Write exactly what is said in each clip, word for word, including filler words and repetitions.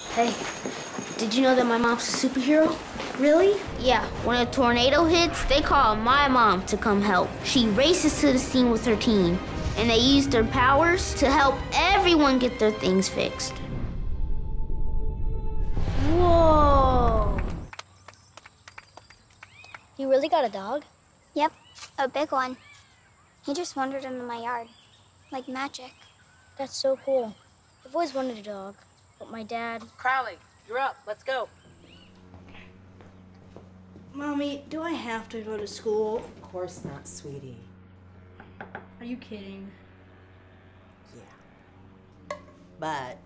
Hey, did you know that my mom's a superhero? Really? Yeah, when a tornado hits, they call my mom to come help. She races to the scene with her team, and they use their powers to help everyone get their things fixed. Whoa! You really got a dog? Yep, a big one. He just wandered into my yard, like magic. That's so cool. I've always wanted a dog, but my dad... Crowley, you're up. Let's go. Mommy, do I have to go to school? Of course not, sweetie. Are you kidding? Yeah. But...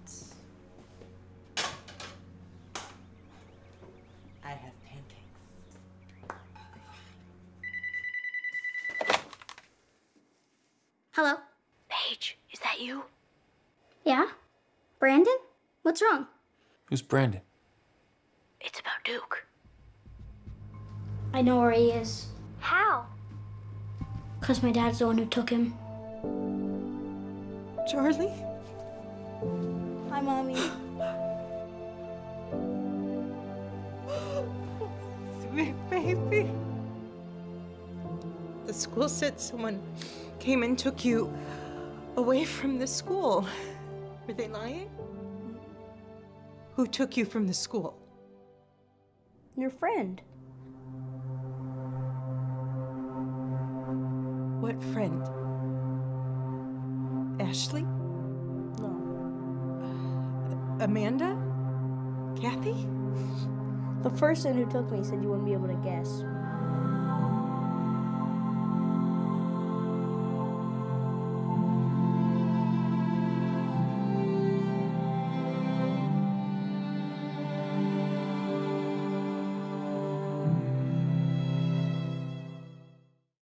I have pancakes. Hello? Paige, is that you? Yeah? Brandon? What's wrong? Who's Brandon? It's about Duke. I know where he is. How? Because my dad's the one who took him. Charlie? Hi, Mommy. Sweet baby. The school said someone came and took you away from the school. Were they lying? Who took you from the school? Your friend. What friend? Ashley? No. Amanda? Kathy? The person who took me said you wouldn't be able to guess.